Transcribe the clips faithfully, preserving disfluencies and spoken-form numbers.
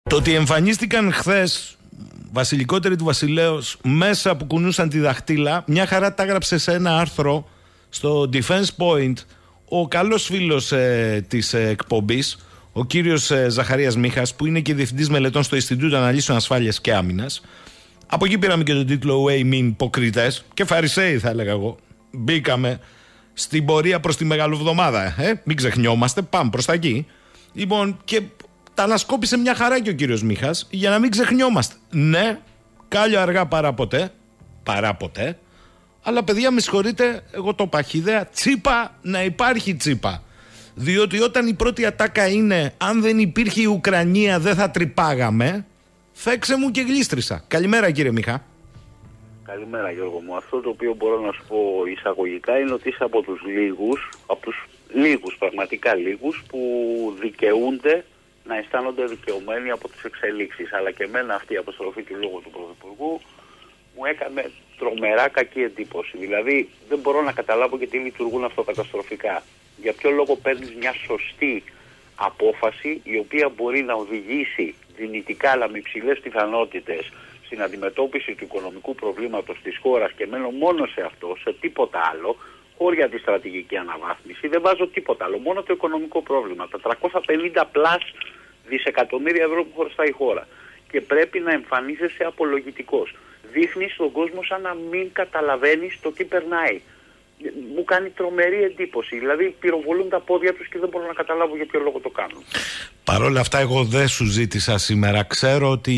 Το ότι εμφανίστηκαν χθες βασιλικότεροι του βασιλέως μέσα που κουνούσαν τη δαχτύλα, μια χαρά τα έγραψε σε ένα άρθρο στο Defense Point ο καλός φίλος ε, της ε, εκπομπής, ο κύριος ε, Ζαχαρίας Μίχας, που είναι και διευθυντής μελετών στο Ινστιτούτο Αναλύσεων Ασφάλειας και Άμυνας. Από εκεί πήραμε και τον τίτλο «Way Mean Υποκριτές» και φαρισαίοι θα έλεγα εγώ. Μπήκαμε στην πορεία προς τη Μεγαλοβδομάδα. Ε? Μην ξεχνιόμαστε, πάμε προς τα εκεί. Λοιπόν, και τα ανασκόπησε μια χαρά και ο κύριος Μίχας για να μην ξεχνιόμαστε. Ναι, κάλιο αργά παρά ποτέ, παρά ποτέ, αλλά παιδιά με συγχωρείτε, εγώ το παχυδέα, τσίπα να υπάρχει τσίπα. Διότι όταν η πρώτη ατάκα είναι αν δεν υπήρχε η Ουκρανία δεν θα τρυπάγαμε, φέξε μου και γλίστρισα. Καλημέρα κύριε Μίχα. Καλημέρα Γιώργο μου. Αυτό το οποίο μπορώ να σου πω εισαγωγικά είναι ότι είσαι από τους λίγους, από τους λίγους, πραγματικά λίγους, που δικαιούνται να αισθάνονται δικαιωμένοι από τις εξελίξεις. Αλλά και εμένα αυτή η αποστροφή του λόγου του Πρωθυπουργού μου έκανε τρομερά κακή εντύπωση. Δηλαδή δεν μπορώ να καταλάβω γιατί λειτουργούν αυτοκαταστροφικά. Για ποιο λόγο παίρνεις μια σωστή απόφαση η οποία μπορεί να οδηγήσει δυνητικά αλλά με υψηλές πιθανότητες στην αντιμετώπιση του οικονομικού προβλήματος της χώρας, και μένω μόνο σε αυτό, σε τίποτα άλλο, χώρια τη στρατηγική αναβάθμιση, δεν βάζω τίποτα άλλο, μόνο το οικονομικό πρόβλημα, τα τριακόσια πενήντα πλας δισεκατομμύρια ευρώ που χρωστάει η χώρα. Και πρέπει να εμφανίζεσαι απολογητικός. Δείχνεις τον κόσμο σαν να μην καταλαβαίνεις το τι περνάει. Μου κάνει τρομερή εντύπωση. Δηλαδή πυροβολούν τα πόδια τους και δεν μπορώ να καταλάβω για ποιο λόγο το κάνουν. Παρ' όλα αυτά εγώ δεν σου ζήτησα σήμερα. Ξέρω ότι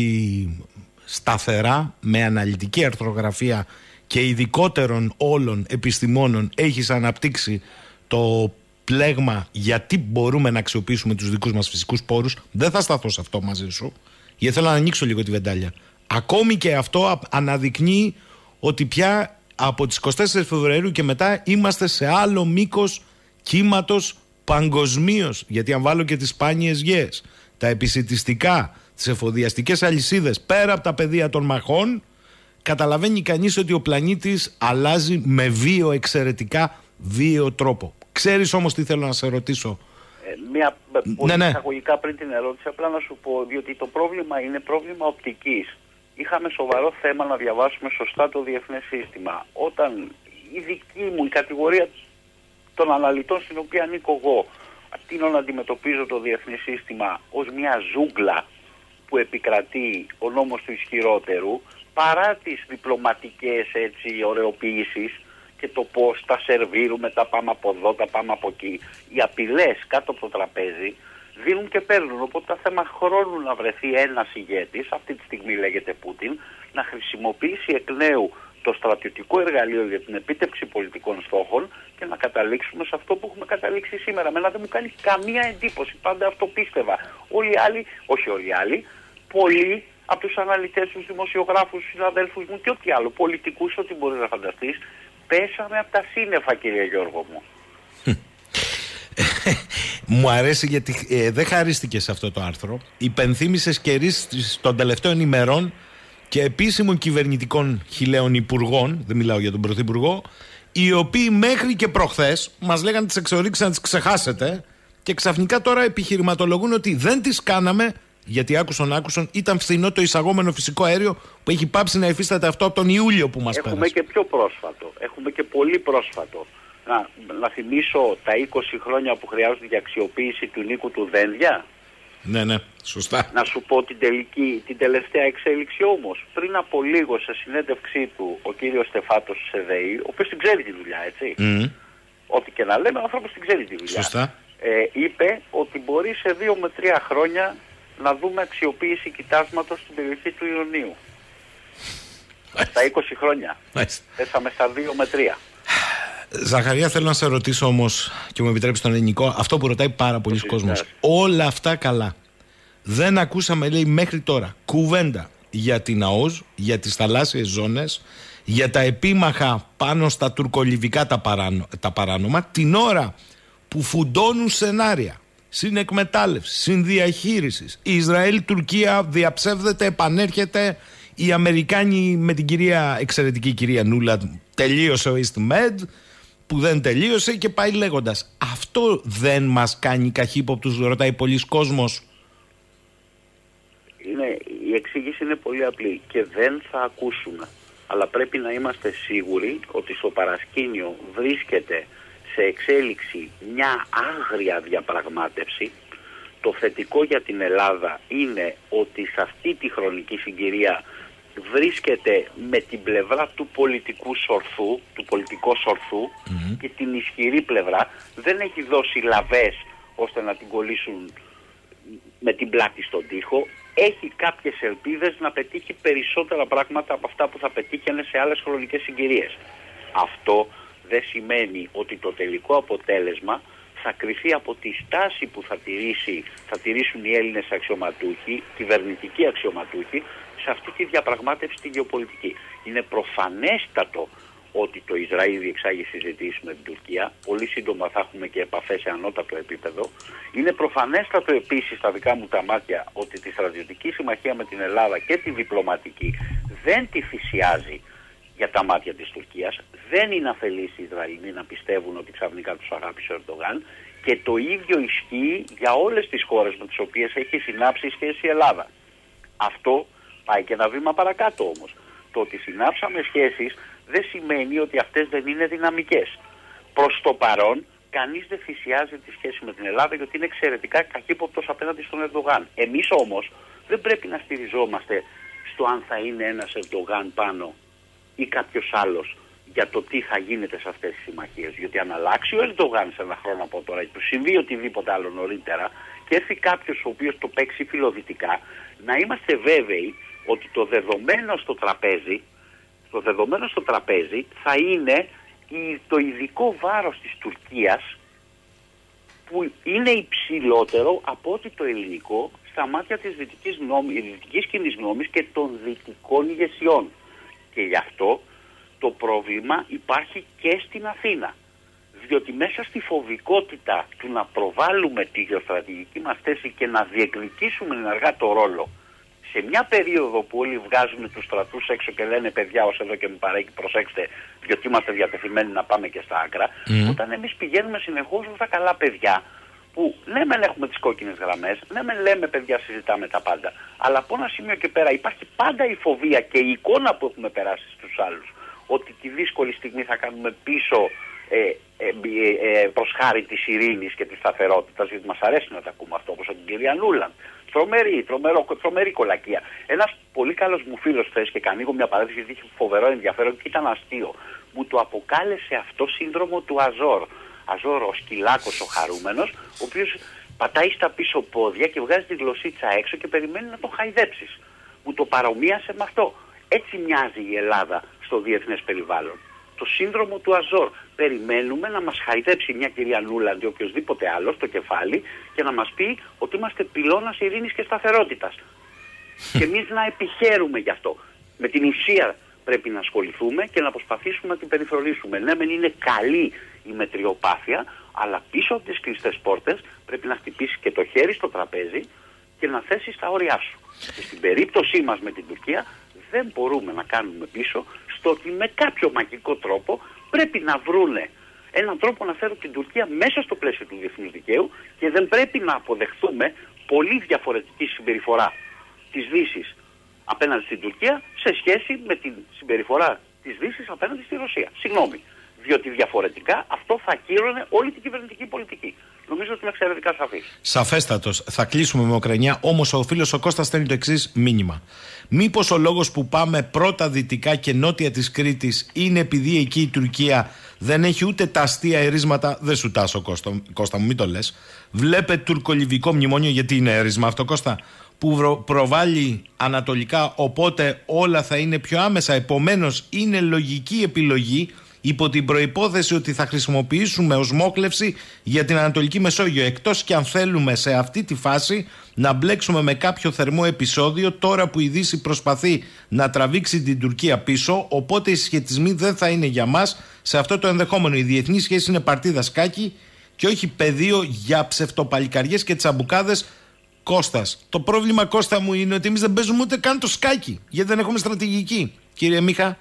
σταθερά, με αναλυτική αρθρογραφία και ειδικότερων όλων επιστημόνων έχεις αναπτύξει το πλέγμα γιατί μπορούμε να αξιοποιήσουμε τους δικούς μας φυσικούς πόρους. Δεν θα σταθώ σε αυτό μαζί σου, γιατί θέλω να ανοίξω λίγο τη βεντάλια. Ακόμη και αυτό αναδεικνύει ότι πια από τις εικοστή τέταρτη Φεβρουαρίου και μετά είμαστε σε άλλο μήκος κύματος παγκοσμίως. Γιατί αν βάλω και τις σπάνιες γιές, τα επισιτιστικά, τις εφοδιαστικές αλυσίδες πέρα από τα πεδία των μαχών, καταλαβαίνει κανείς ότι ο πλανήτης αλλάζει με βίο, εξαιρετικά βίο τρόπο. Ξέρεις όμως τι θέλω να σε ρωτήσω? Ε, μια πολύ ναι, ναι. εισαγωγικά πριν την ερώτηση, απλά να σου πω, διότι το πρόβλημα είναι πρόβλημα οπτικής. Είχαμε σοβαρό θέμα να διαβάσουμε σωστά το διεθνές σύστημα. Όταν η δική μου, η κατηγορία των αναλυτών στην οποία ανήκω εγώ, τείνω να αντιμετωπίζω το διεθνές σύστημα ως μια ζούγκλα που επικρατεί ο νόμος του ισχυρότερου, παρά τις διπλωματικές έτσι ωρεοποιήσεις και το πώς τα σερβίρουμε, τα πάμε από εδώ, τα πάμε από εκεί. Οι απειλές κάτω από το τραπέζι δίνουν και παίρνουν. Οπότε τα θέμα χρόνου να βρεθεί ένας ηγέτης, αυτή τη στιγμή λέγεται Πούτιν, να χρησιμοποιήσει εκ νέου το στρατιωτικό εργαλείο για την επίτευξη πολιτικών στόχων και να καταλήξουμε σε αυτό που έχουμε καταλήξει σήμερα. Εμένα δεν μου κάνει καμία εντύπωση. Πάντα αυτό πίστευα. Όλοι οι άλλοι, όχι όλοι οι άλλοι, πολλοί από τους αναλυτές, τους δημοσιογράφους, τους συναδέλφους μου και ό,τι άλλο, πολιτικούς, ό,τι μπορείς να φανταστείς, πέσαμε από τα σύννεφα, κύριε Γιώργο μου. Μου αρέσει γιατί ε, δεν χαρίστηκε σε αυτό το άρθρο. Υπενθύμησες κερίς των τελευταίων ημερών και επίσημων κυβερνητικών χιλέων υπουργών, δεν μιλάω για τον Πρωθυπουργό, οι οποίοι μέχρι και προχθές μας λέγανε τις εξορίξεις να τις ξεχάσετε και ξαφνικά τώρα επιχειρηματολογούν ότι δεν τις κάναμε γιατί άκουσον άκουσον ήταν φθηνό το εισαγόμενο φυσικό αέριο που έχει πάψει να υφίσταται αυτό από τον Ιούλιο που μας Έχουμε πέρασε. Και πιο πρόσφατο. Έχουμε και πολύ πρόσφατο. Να, να θυμίσω τα είκοσι χρόνια που χρειάζονται για αξιοποίηση του Νίκου του Δένδια. Ναι, ναι, σωστά. Να σου πω την, τελική, την τελευταία εξέλιξη όμως. Πριν από λίγο σε συνέντευξή του ο κύριος Στεφάτος Σεδεή, ο οποίος την ξέρει τη δουλειά, έτσι. Mm. Ό,τι και να λέμε, ο άνθρωπος την ξέρει τη δουλειά. Σωστά. Ε, είπε ότι μπορεί σε δύο με τρία χρόνια να δούμε αξιοποίηση κοιτάσματος στην περιοχή του Ιωνίου. Στα είκοσι χρόνια. Πέσαμε στα δύο με τρία. Ζαχαρία, θέλω να σε ρωτήσω όμως και μου επιτρέψει τον ελληνικό αυτό που ρωτάει πάρα πολλοί κόσμος. Όλα αυτά καλά. Δεν ακούσαμε, λέει, μέχρι τώρα κουβέντα για την ΑΟΣ, για τις θαλάσσιες ζώνες, για τα επίμαχα πάνω στα τουρκολιβικά τα, παράνο, τα παράνομα, την ώρα που φουντώνουν σενάρια συνεκμετάλλευση, συνδιαχείρισης. Η Ισραήλ-Τουρκία διαψεύδεται, επανέρχεται. Οι Αμερικάνοι με την κυρία, εξαιρετική κυρία Νούλα, τελείωσε ο EastMed, που δεν τελείωσε και πάει λέγοντας. Αυτό δεν μας κάνει καχύποπτους, ρωτάει πολλοί κόσμος? είναι, η εξήγηση είναι πολύ απλή και δεν θα ακούσουμε. Αλλά πρέπει να είμαστε σίγουροι ότι στο παρασκήνιο βρίσκεται σε εξέλιξη μια άγρια διαπραγμάτευση. Το θετικό για την Ελλάδα είναι ότι σε αυτή τη χρονική συγκυρία βρίσκεται με την πλευρά του πολιτικού σορθού, του πολιτικού σορθού mm-hmm. και την ισχυρή πλευρά. Δεν έχει δώσει λαβές ώστε να την κολλήσουν με την πλάτη στον τοίχο. Έχει κάποιες ελπίδες να πετύχει περισσότερα πράγματα από αυτά που θα πετύχαινε σε άλλες χρονικές συγκυρίες. Αυτό δεν σημαίνει ότι το τελικό αποτέλεσμα θα κριθεί από τη στάση που θα, τηρήσει, θα τηρήσουν οι Έλληνες αξιωματούχοι, κυβερνητικοί αξιωματούχοι, σε αυτή τη διαπραγμάτευση τη γεωπολιτική. Είναι προφανέστατο ότι το Ισραήλ διεξάγει συζητήσεις με την Τουρκία. Πολύ σύντομα θα έχουμε και επαφές σε ανώτατο επίπεδο. Είναι προφανέστατο επίσης στα δικά μου τα μάτια ότι τη στρατιωτική συμμαχία με την Ελλάδα και τη διπλωματική δεν τη θυσιάζει για τα μάτια της Τουρκίας. Δεν είναι αφελείς οι Ισραηλοί να πιστεύουν ότι ξαφνικά τους αγάπησε ο Ερντογάν, και το ίδιο ισχύει για όλες τις χώρες με τις οποίες έχει συνάψει σχέση η Ελλάδα. Αυτό πάει και ένα βήμα παρακάτω όμως. Το ότι συνάψαμε σχέσεις δεν σημαίνει ότι αυτές δεν είναι δυναμικές. Προς το παρόν, κανείς δεν θυσιάζει τη σχέση με την Ελλάδα γιατί είναι εξαιρετικά καχύποπτος απέναντι στον Ερντογάν. Εμείς όμως δεν πρέπει να στηριζόμαστε στο αν θα είναι ένας Ερντογάν πάνω ή κάποιος άλλος για το τι θα γίνεται σε αυτές τις συμμαχίες. Γιατί αν αλλάξει ο Ερντογάν σε ένα χρόνο από τώρα, του συμβεί οτιδήποτε άλλο νωρίτερα και έρθει κάποιος ο οποίος το παίξει φιλοδυτικά, να είμαστε βέβαιοι ότι το δεδομένο στο τραπέζι, το δεδομένο στο τραπέζι θα είναι το ειδικό βάρος της Τουρκίας, που είναι υψηλότερο από ότι το ελληνικό στα μάτια της δυτικής, νόμη, δυτικής κοινής γνώμης και των δυτικών ηγεσιών. Και γι' αυτό το πρόβλημα υπάρχει και στην Αθήνα. Διότι μέσα στη φοβικότητα του να προβάλλουμε τη γεωστρατηγική μας θέση και να διεκδικήσουμε ενεργά το ρόλο σε μια περίοδο που όλοι βγάζουν τους στρατούς έξω και λένε παιδιά ως εδώ και με παρέκει προσέξτε διότι είμαστε διατεθειμένοι να πάμε και στα άκρα, mm. όταν εμείς πηγαίνουμε συνεχώς με τα καλά παιδιά που ναι μεν έχουμε τις κόκκινες γραμμές, ναι μεν λέμε παιδιά συζητάμε τα πάντα, αλλά από ένα σημείο και πέρα υπάρχει πάντα η φοβία και η εικόνα που έχουμε περάσει στους άλλους ότι τη δύσκολη στιγμή θα κάνουμε πίσω ε, ε, ε, ε, προς χάρη της ειρήνης και της σταθερότητας, γιατί μας αρέσει να τα ακούμε αυτό, όπως από την κυρία Νούλαντ. Τρομερή, τρομερό, τρομερή κολακία. Ένας πολύ καλός μου φίλος χθες, και ανοίγω μια παρένθεση γιατί είχε φοβερό ενδιαφέρον και ήταν αστείο, μου το αποκάλεσε αυτό σύνδρομο του Αζόρ. Αζόρ, ο σκυλάκος ο χαρούμενος, ο οποίος πατάει στα πίσω πόδια και βγάζει τη γλωσσίτσα έξω και περιμένει να τον χαϊδέψεις. Μου το παρομοίασε με αυτό. Έτσι μοιάζει η Ελλάδα στο διεθνές περιβάλλον. Το σύνδρομο του Αζόρ. Περιμένουμε να μας χαϊδέψει μια κυρία Νούλαντ ή οποιοδήποτε άλλο στο κεφάλι και να μας πει ότι είμαστε πυλώνας ειρήνης και σταθερότητας. Και εμείς να επιχαίρουμε γι' αυτό. Με την ουσία πρέπει να ασχοληθούμε και να προσπαθήσουμε να την περιφρονήσουμε. Ναι, μεν είναι καλή η μετριοπάθεια, αλλά πίσω από τις κλειστές πόρτες πρέπει να χτυπήσει και το χέρι στο τραπέζι και να θέσεις τα όρια σου. Και στην περίπτωσή μας με την Τουρκία δεν μπορούμε να κάνουμε πίσω στο ότι με κάποιο μαγικό τρόπο πρέπει να βρούνε έναν τρόπο να φέρουν την Τουρκία μέσα στο πλαίσιο του διεθνούς δικαίου και δεν πρέπει να αποδεχθούμε πολύ διαφορετική συμπεριφορά της Δύσης απέναντι στην Τουρκία σε σχέση με την συμπεριφορά της Δύσης απέναντι στη Ρωσία. Συγγνώμη. Διότι διαφορετικά αυτό θα ακύρωνε όλη την κυβερνητική πολιτική. Νομίζω ότι είναι εξαιρετικά σαφής. Σαφέστατος. Θα κλείσουμε με Ουκρανία. Όμως ο φίλος ο Κώστας στέλνει το εξής μήνυμα. Μήπως ο λόγος που πάμε πρώτα δυτικά και νότια της Κρήτης είναι επειδή εκεί η Τουρκία δεν έχει ούτε τα αστεία ερίσματα. Δεν σου τάσω, Κώστα, Κώστα μου, μην το λες. Βλέπε τουρκολιβικό μνημόνιο, γιατί είναι έρισμα αυτό, Κώστα, που προβάλλει ανατολικά, οπότε όλα θα είναι πιο άμεσα. Επομένως είναι λογική επιλογή υπό την προϋπόθεση ότι θα χρησιμοποιήσουμε ως μόχλευση για την Ανατολική Μεσόγειο, εκτός και αν θέλουμε σε αυτή τη φάση να μπλέξουμε με κάποιο θερμό επεισόδιο τώρα που η Δύση προσπαθεί να τραβήξει την Τουρκία πίσω, οπότε οι συσχετισμοί δεν θα είναι για μας σε αυτό το ενδεχόμενο. Η διεθνή σχέση είναι παρτίδα σκάκι και όχι πεδίο για ψευτοπαλικαριές και τσαμπουκάδες. Κώστας, το πρόβλημα, Κώστα μου, είναι ότι εμείς δεν παίζουμε ούτε καν το σκάκι, γιατί δεν έχουμε στρατηγική. Κύριε Μίχα.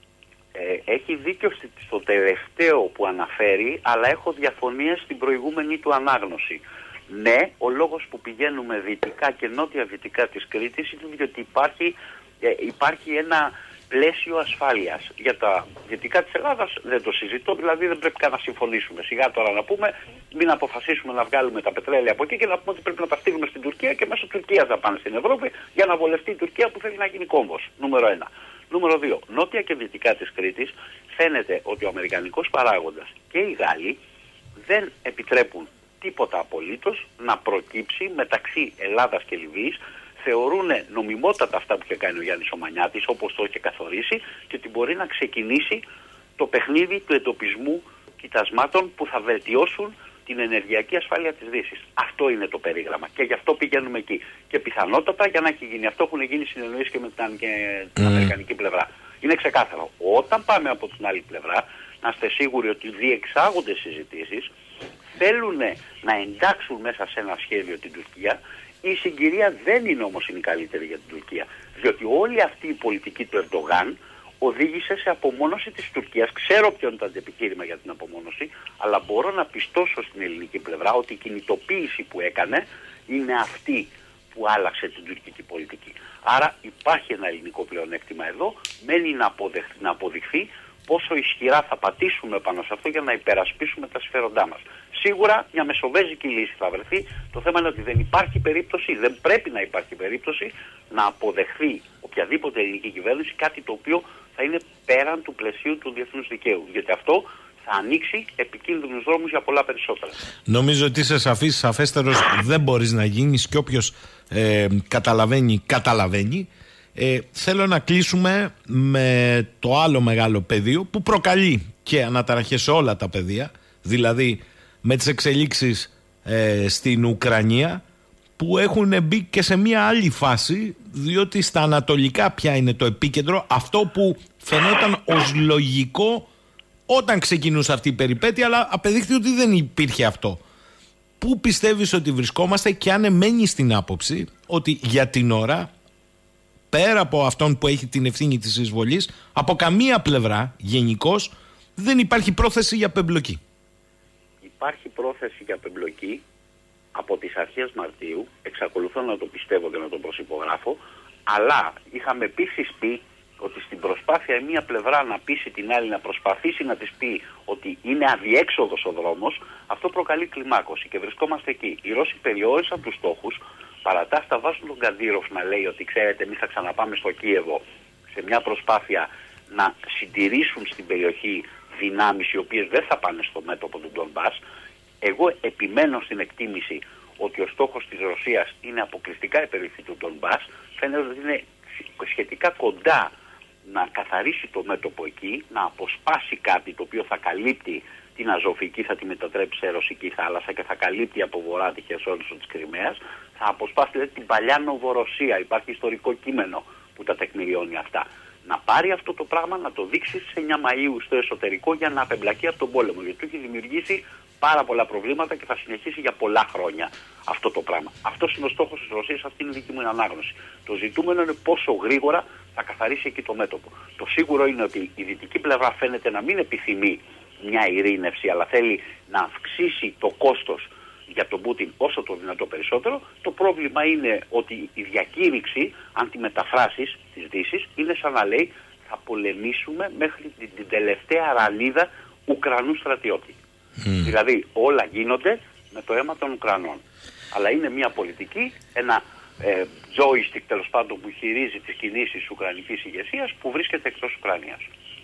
Ε, έχει δίκιο στο τελευταίο που αναφέρει, αλλά έχω διαφωνίες στην προηγούμενη του ανάγνωση. Ναι, ο λόγος που πηγαίνουμε δυτικά και νότια-δυτικά της Κρήτης είναι διότι υπάρχει, ε, υπάρχει ένα πλαίσιο ασφάλειας. Για τα δυτικά της Ελλάδας δεν το συζητώ, δηλαδή δεν πρέπει καν να συμφωνήσουμε. Σιγά τώρα να πούμε, μην αποφασίσουμε να βγάλουμε τα πετρέλαια από εκεί και να πούμε ότι πρέπει να τα στείλουμε στην Τουρκία και μέσω Τουρκίας να πάνε στην Ευρώπη για να βολευτεί η Τουρκία που θέλει να γίνει κόμβος. Νούμερο ένα. Νούμερο δύο. Νότια και δυτικά της Κρήτης φαίνεται ότι ο αμερικανικός παράγοντας και οι Γάλλοι δεν επιτρέπουν τίποτα απολύτως να προκύψει μεταξύ Ελλάδας και Λιβύης. Θεωρούν νομιμότατα αυτά που είχε κάνει ο Γιάννης ο Μανιάτης, όπως το είχε καθορίσει, και ότι μπορεί να ξεκινήσει το παιχνίδι του εντοπισμού κοιτασμάτων που θα βελτιώσουν την ενεργειακή ασφάλεια της Δύσης. Αυτό είναι το περίγραμμα και γι' αυτό πηγαίνουμε εκεί. Και πιθανότατα για να έχει γίνει αυτό έχουν γίνει συνεννοήσεις και με την, και την mm. αμερικανική πλευρά. Είναι ξεκάθαρο. Όταν πάμε από την άλλη πλευρά, να είστε σίγουροι ότι διεξάγονται συζητήσεις, θέλουν να εντάξουν μέσα σε ένα σχέδιο την Τουρκία. Η συγκυρία δεν είναι όμως η καλύτερη για την Τουρκία. Διότι όλη αυτή η πολιτική του Ερντογάν οδήγησε σε απομόνωση της Τουρκίας. Ξέρω ποιο είναι το αντεπιχείρημα για την απομόνωση, αλλά μπορώ να πιστώσω στην ελληνική πλευρά ότι η κινητοποίηση που έκανε είναι αυτή που άλλαξε την τουρκική πολιτική. Άρα υπάρχει ένα ελληνικό πλεονέκτημα εδώ, μένει να, αποδεχ, να αποδειχθεί πόσο ισχυρά θα πατήσουμε πάνω σε αυτό για να υπερασπίσουμε τα συμφέροντά μας. Σίγουρα μια μεσοβέζικη λύση θα βρεθεί. Το θέμα είναι ότι δεν υπάρχει περίπτωση, δεν πρέπει να υπάρχει περίπτωση να αποδεχθεί οποιαδήποτε ελληνική κυβέρνηση κάτι το οποίο θα είναι πέραν του πλαισίου του διεθνούς δικαίου. Γιατί αυτό θα ανοίξει επικίνδυνους δρόμους για πολλά περισσότερα. Νομίζω ότι είσαι σαφής, σαφέστερος δεν μπορείς να γίνεις και όποιος ε, καταλαβαίνει, καταλαβαίνει. Ε, θέλω να κλείσουμε με το άλλο μεγάλο πεδίο που προκαλεί και αναταραχές σε όλα τα πεδία, δηλαδή με τις εξελίξεις ε, στην Ουκρανία που έχουν μπει και σε μια άλλη φάση, διότι στα ανατολικά πια είναι το επίκεντρο, αυτό που φαινόταν ως λογικό όταν ξεκινούσε αυτή η περιπέτεια, αλλά απεδείχθη ότι δεν υπήρχε αυτό. Πού πιστεύεις ότι βρισκόμαστε και αν εμένει στην άποψη ότι για την ώρα, πέρα από αυτόν που έχει την ευθύνη της εισβολής, από καμία πλευρά γενικώς δεν υπάρχει πρόθεση για απεμπλοκή? Υπάρχει πρόθεση για απεμπλοκή από τις αρχές Μαρτίου, εξακολουθώ να το πιστεύω και να το προσυπογράφω, αλλά είχαμε επίσης πει ότι στην προσπάθεια μία πλευρά να πείσει την άλλη, να προσπαθήσει να της πει ότι είναι αδιέξοδος ο δρόμος, αυτό προκαλεί κλιμάκωση και βρισκόμαστε εκεί. Οι Ρώσοι περιόρισαν τους στόχους, παρά τα αυτά βάζουν τον Καντήροφ να λέει ότι ξέρετε εμείς θα ξαναπάμε στο Κίεβο σε μια προσπάθεια να συντηρήσουν στην περιοχή δυνάμεις οι οποίες δεν θα πάνε στο μέτωπο του Ντονμπάς. Εγώ επιμένω στην εκτίμηση ότι ο στόχος της Ρωσίας είναι αποκλειστικά η περιοχή του Ντονμπάς. Φαίνεται ότι είναι σχετικά κοντά να καθαρίσει το μέτωπο εκεί, να αποσπάσει κάτι το οποίο θα καλύπτει την Αζωφική, θα τη μετατρέψει σε ρωσική θάλασσα και θα καλύπτει από βορρά τη Χερσόνησο της Κριμαίας, θα αποσπάσει δηλαδή την παλιά Νοβορωσία. Υπάρχει ιστορικό κείμενο που τα τεκμηριώνει αυτά. Να πάρει αυτό το πράγμα, να το δείξει σε εννιά Μαΐου στο εσωτερικό για να απεμπλακεί από τον πόλεμο. Γιατί του έχει δημιουργήσει πάρα πολλά προβλήματα και θα συνεχίσει για πολλά χρόνια αυτό το πράγμα. Αυτό είναι ο στόχος της Ρωσίας, αυτή είναι η δική μου ανάγνωση. Το ζητούμενο είναι πόσο γρήγορα θα καθαρίσει εκεί το μέτωπο. Το σίγουρο είναι ότι η δυτική πλευρά φαίνεται να μην επιθυμεί μια ειρήνευση, αλλά θέλει να αυξήσει το κόστος για τον Πούτιν όσο το δυνατό περισσότερο. Το πρόβλημα είναι ότι η διακήρυξη, αν τη μεταφράσεις της Δύσης, είναι σαν να λέει θα πολεμήσουμε μέχρι την, την τελευταία ραλίδα Ουκρανού στρατιώτη. Mm. Δηλαδή όλα γίνονται με το αίμα των Ουκρανών. Αλλά είναι μια πολιτική, ένα ε, joystick τέλος πάντων που χειρίζει τις κινήσεις της Ουκρανικής ηγεσίας που βρίσκεται εκτός Ουκρανίας.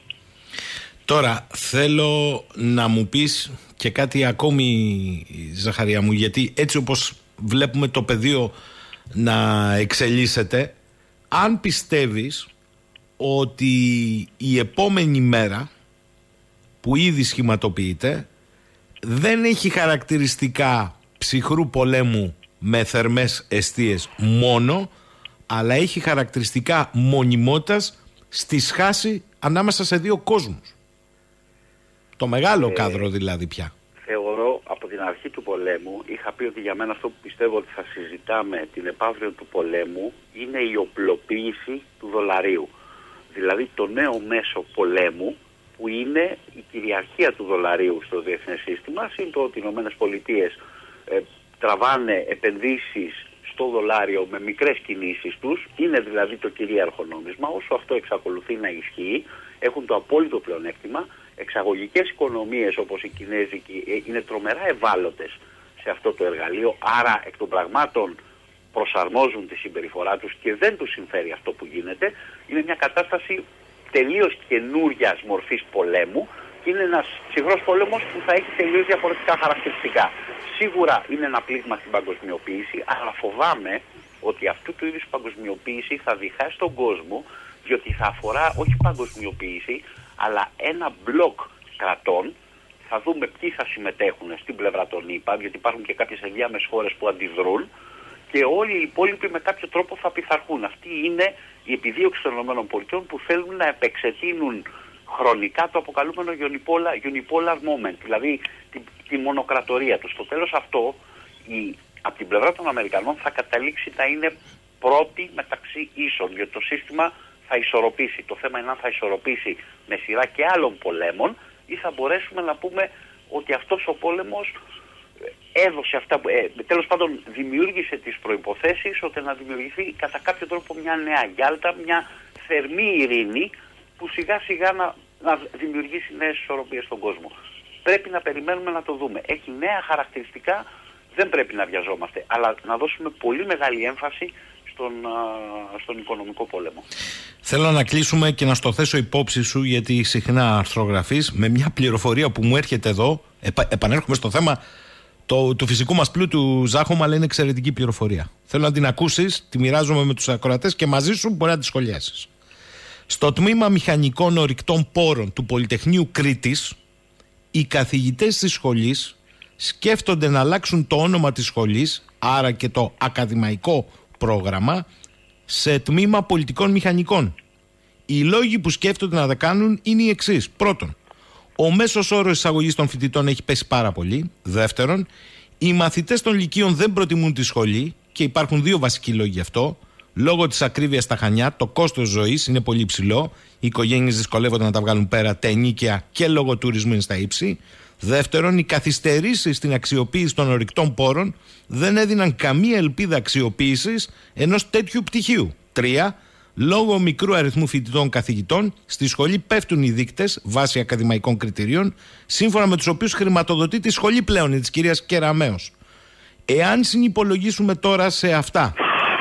Τώρα θέλω να μου πεις και κάτι ακόμη, Ζαχαρία μου, γιατί έτσι όπως βλέπουμε το πεδίο να εξελίσσεται, αν πιστεύεις ότι η επόμενη μέρα που ήδη σχηματοποιείται δεν έχει χαρακτηριστικά ψυχρού πολέμου με θερμές εστίες μόνο, αλλά έχει χαρακτηριστικά μονιμότητας στη σχάση ανάμεσα σε δύο κόσμους. Το μεγάλο ε, κάδρο δηλαδή πια. Θεωρώ από την αρχή του πολέμου, είχα πει ότι για μένα αυτό που πιστεύω ότι θα συζητάμε την επαύριο του πολέμου είναι η οπλοποίηση του δολαρίου. Δηλαδή το νέο μέσο πολέμου που είναι η κυριαρχία του δολαρίου στο διεθνές σύστημα, συν το ότι οι Ηνωμένες Πολιτείες ε, τραβάνε επενδύσεις στο δολάριο με μικρές κινήσεις τους, είναι δηλαδή το κυρίαρχο νόμισμα. Όσο αυτό εξακολουθεί να ισχύει, έχουν το απόλυτο πλεονέκτημα. Εξαγωγικές οικονομίες όπως η κινέζικη είναι τρομερά ευάλωτες σε αυτό το εργαλείο, άρα εκ των πραγμάτων προσαρμόζουν τη συμπεριφορά τους και δεν τους συμφέρει αυτό που γίνεται. Είναι μια κατάσταση τελείως καινούριας μορφής πολέμου και είναι ένας ψυχρός πόλεμος που θα έχει τελείως διαφορετικά χαρακτηριστικά. Σίγουρα είναι ένα πλήγμα στην παγκοσμιοποίηση, αλλά φοβάμαι ότι αυτού του είδους παγκοσμιοποίηση θα διχάσει τον κόσμο, διότι θα αφορά όχι παγκοσμιοποίηση, αλλά ένα μπλοκ κρατών. Θα δούμε ποιοι θα συμμετέχουν στην πλευρά των ΗΠΑ, γιατί υπάρχουν και κάποιες ενδιάμεσες χώρες που αντιδρούν, και όλοι οι υπόλοιποι με κάποιο τρόπο θα πειθαρχούν. Αυτή είναι η επιδίωξη των ΗΠΑ που θέλουν να επεξετείνουν χρονικά το αποκαλούμενο unipolar, unipolar moment, δηλαδή τη, τη μονοκρατορία του. Στο τέλος αυτό, η, από την πλευρά των Αμερικανών θα καταλήξει να είναι πρώτη μεταξύ ίσων, γιατί το σύστημα θα ισορροπήσει. Το θέμα είναι αν θα ισορροπήσει με σειρά και άλλων πολέμων ή θα μπορέσουμε να πούμε ότι αυτός ο πόλεμος έδωσε αυτά που, ε, τέλος πάντων δημιούργησε τις προϋποθέσεις ώστε να δημιουργηθεί κατά κάποιο τρόπο μια νέα Γιάλτα, μια θερμή ειρήνη που σιγά σιγά να, να δημιουργήσει νέες ισορροπίες στον κόσμο. Πρέπει να περιμένουμε να το δούμε. Έχει νέα χαρακτηριστικά, δεν πρέπει να βιαζόμαστε, αλλά να δώσουμε πολύ μεγάλη έμφαση στον, α, στον οικονομικό πόλεμο. Θέλω να κλείσουμε και να στο θέσω υπόψη σου, γιατί συχνά αρθρογραφείς, με μια πληροφορία που μου έρχεται εδώ. Επα, επανέρχομαι στο θέμα το, του φυσικού μας πλούτου, Ζάχο, αλλά είναι εξαιρετική πληροφορία. Θέλω να την ακούσεις, τη μοιράζομαι με τους ακροατές και μαζί σου μπορεί να τη σχολιάσεις. Στο τμήμα Μηχανικών Ορυκτών Πόρων του Πολυτεχνείου Κρήτης, οι καθηγητές της σχολής σκέφτονται να αλλάξουν το όνομα της σχολής, άρα και το ακαδημαϊκό πρόγραμμα, σε τμήμα Πολιτικών Μηχανικών. Οι λόγοι που σκέφτονται να τα κάνουν είναι οι εξής. Πρώτον, ο μέσος όρος εισαγωγής των φοιτητών έχει πέσει πάρα πολύ. Δεύτερον, οι μαθητές των λυκείων δεν προτιμούν τη σχολή και υπάρχουν δύο βασικοί λόγοι γι' αυτό. Λόγω της ακρίβειας στα Χανιά, το κόστος ζωής είναι πολύ ψηλό. Οι οικογένειες δυσκολεύονται να τα βγάλουν πέρα, τα ενοίκια και λόγω τουρισμού είναι στα ύψη. Δεύτερον, οι καθυστερήσεις στην αξιοποίηση των ορυκτών πόρων δεν έδιναν καμία ελπίδα αξιοποίησης ενός τέτοιου πτυχίου. Τρία, λόγω μικρού αριθμού φοιτητών καθηγητών, στη σχολή πέφτουν οι δείκτες βάσει ακαδημαϊκών κριτηρίων, σύμφωνα με τους οποίους χρηματοδοτεί τη σχολή πλέον, της κυρίας Κεραμέως. Εάν συνυπολογίσουμε τώρα σε αυτά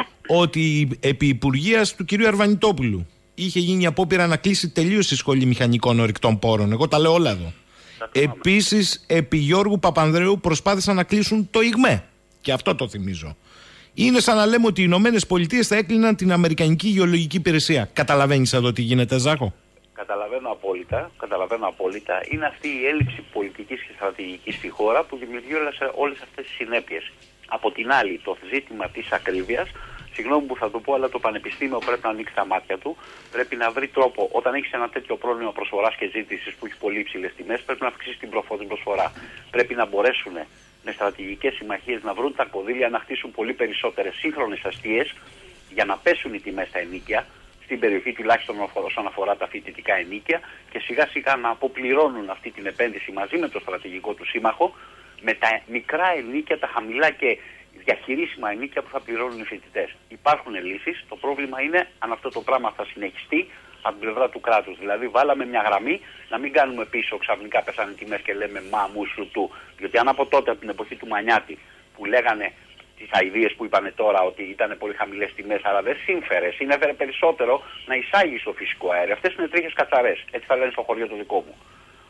ότι επί υπουργείας του κυρίου Αρβανιτόπουλου είχε γίνει απόπειρα να κλείσει τελείως η σχολή μηχανικών ορυκτών πόρων, εγώ τα λέω όλα εδώ. Επίσης, επί Γιώργου Παπανδρέου προσπάθησαν να κλείσουν το ΙΓΜΕ. Και αυτό το θυμίζω. Είναι σαν να λέμε ότι οι Ηνωμένες Πολιτείες θα έκλειναν την Αμερικανική Γεωλογική Υπηρεσία. Καταλαβαίνεις εδώ τι γίνεται, Ζάχο? Καταλαβαίνω απόλυτα, καταλαβαίνω απόλυτα. Είναι αυτή η έλλειψη πολιτικής και στρατηγικής στη χώρα που δημιουργεί όλες, όλες αυτές τις συνέπειες. Από την άλλη, το ζήτημα της ακρίβειας, συγγνώμη που θα το πω, αλλά το πανεπιστήμιο πρέπει να ανοίξει τα μάτια του. Πρέπει να βρει τρόπο, όταν έχει ένα τέτοιο πρόβλημα προσφοράς και ζήτησης που έχει πολύ υψηλές τιμές, πρέπει να αυξήσει την προσφορά. Πρέπει να μπορέσουν με στρατηγικές συμμαχίες να βρουν τα κονδύλια να χτίσουν πολύ περισσότερες σύγχρονες αστείες για να πέσουν οι τιμές στα ενοίκια, στην περιοχή τουλάχιστον όσον αφορά τα φοιτητικά ενοίκια, και σιγά σιγά να αποπληρώνουν αυτή την επένδυση μαζί με το στρατηγικό του σύμμαχο, με τα μικρά ενοίκια, τα χαμηλά και διαχειρίσιμα ενοίκια που θα πληρώνουν οι φοιτητές. Υπάρχουν λύσεις. Το πρόβλημα είναι αν αυτό το πράγμα θα συνεχιστεί από την πλευρά του κράτους. Δηλαδή, βάλαμε μια γραμμή, να μην κάνουμε πίσω ξαφνικά πέσανε τιμές και λέμε μα μου σου του. Διότι αν από τότε, από την εποχή του Μανιάτη, που λέγανε τις αηδίες που είπανε τώρα ότι ήταν πολύ χαμηλές τιμές, αλλά δεν σύμφερε, συνέφερε περισσότερο να εισάγει το φυσικό αέριο. Αυτές είναι τρίχες κατσαρές. Έτσι θα λένε στο χωριό το δικό μου.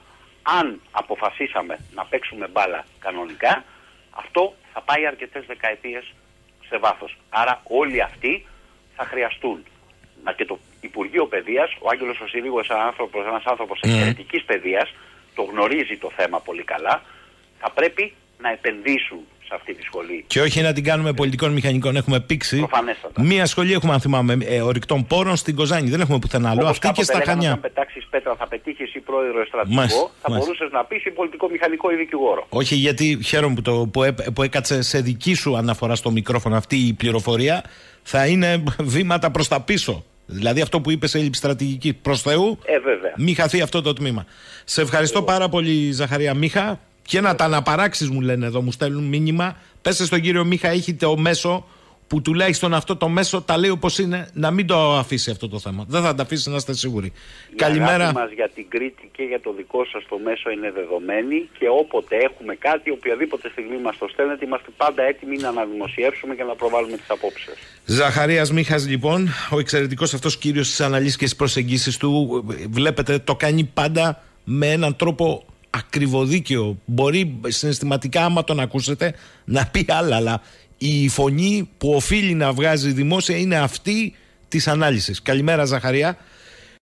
Αν αποφασίσαμε να παίξουμε μπάλα κανονικά, αυτό θα πάει αρκετές δεκαετίες σε βάθος. Άρα όλοι αυτοί θα χρειαστούν. Να και το Υπουργείο Παιδείας, ο Άγγελος ο Συρίγος, ένας άνθρωπος, ένας άνθρωπος mm. εξαιρετικής παιδείας, το γνωρίζει το θέμα πολύ καλά, θα πρέπει να επενδύσουν σε αυτή τη σχολή. Και όχι να την κάνουμε πολιτικών μηχανικών. Έχουμε πήξει. Προφανέστατα. Μία σχολή έχουμε, αν θυμάμαι, ε, ορυκτών πόρων στην Κοζάνη. Δεν έχουμε πουθενά άλλο. Αυτή και στα Χανιά. Αν πετάξεις πέτρα, θα πετύχεις ή πρόεδρο στρατηγικό, μάλιστα, θα μάλιστα. μπορούσες να πεις ή πολιτικό μηχανικό ή δικηγόρο. Όχι, γιατί χαίρομαι που, το, που, έ, που έκατσε σε δική σου αναφορά στο μικρόφωνο αυτή η πληροφορία. Θα είναι βήματα προς τα πίσω. Δηλαδή αυτό που είπες, έλλειψη στρατηγική προς Θεού, ε, μην χαθεί αυτό το τμήμα. Σε ευχαριστώ Εγώ. πάρα πολύ, Ζαχαρία Μίχα. Και να τα αναπαράξεις, μου λένε εδώ, μου στέλνουν μήνυμα. Πέστε στον κύριο Μίχα, έχει το μέσο που τουλάχιστον αυτό το μέσο τα λέει όπως είναι, να μην το αφήσει αυτό το θέμα. Δεν θα τα αφήσει, να είστε σίγουροι. Η Καλημέρα. αγάπη μας για την Κρήτη και για το δικό σας το μέσο είναι δεδομένη και όποτε έχουμε κάτι, οποιαδήποτε στιγμή μας το στέλνετε, είμαστε πάντα έτοιμοι να αναδημοσιεύσουμε και να προβάλλουμε τις απόψεις. Ζαχαρίας Μίχας, λοιπόν, ο εξαιρετικός αυτός κύριος στις αναλύσεις και στις προσεγγίσεις του, βλέπετε, το κάνει πάντα με έναν τρόπο ακριβοδίκαιο. Μπορεί συναισθηματικά, άμα τον ακούσετε, να πει άλλα, αλλά η φωνή που οφείλει να βγάζει δημόσια είναι αυτή της ανάλυσης. Καλημέρα, Ζαχαρία.